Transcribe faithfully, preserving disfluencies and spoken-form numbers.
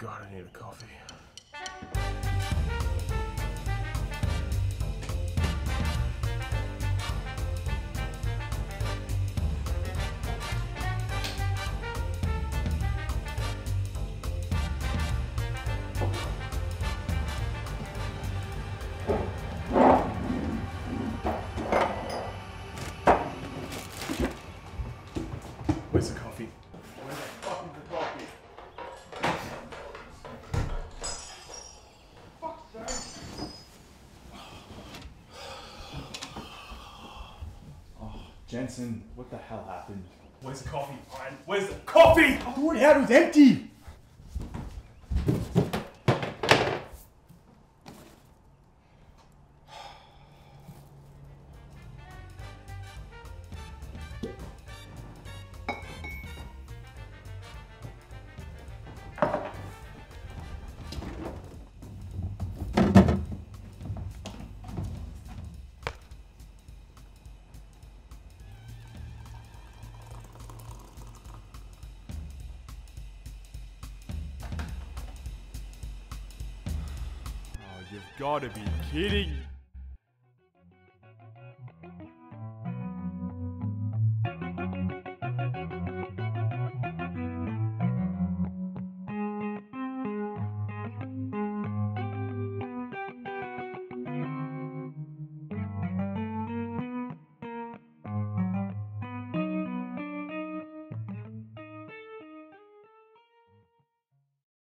God, I need a coffee. Where's the coffee? Where's the fucking the coffee? Fuck's sake. Oh, Jensen, what the hell happened? Where's the coffee, Brian? Where's the coffee? Oh, what had was empty! Oh, you've got to be kidding.